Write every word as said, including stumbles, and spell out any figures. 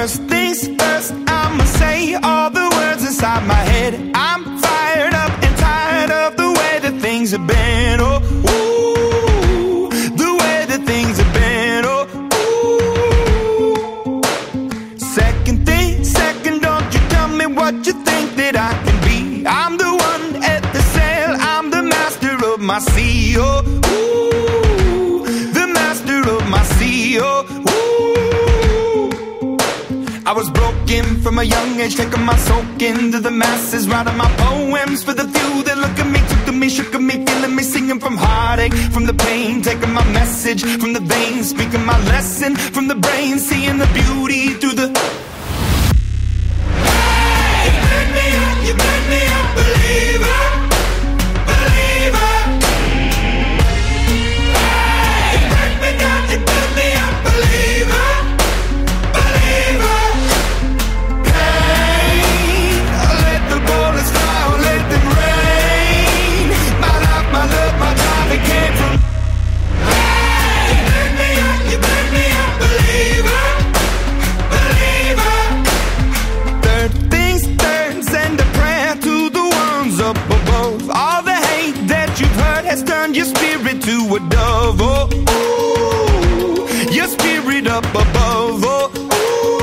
First things first, I'ma say all the words inside my head. I'm fired up and tired of the way that things have been. Oh, ooh, the way that things have been. Oh, ooh. Second thing, second, don't you tell me what you think that I can be. I'm the one at the sail, I'm the master of my sea. Oh, ooh, the master of my sea. Oh, I was broken from a young age, taking my soak into the masses, writing my poems for the few that look at me, took at me, shook at me, feeling me, singing from heartache, from the pain, taking my message from the veins, speaking my lesson from the brain, seeing the beauty through the... Hey, you made me up, you made me a believer, believer. Hey, you break me down, you build me up, believer. Turn your spirit to a dove, oh, ooh, your spirit up above, oh, ooh.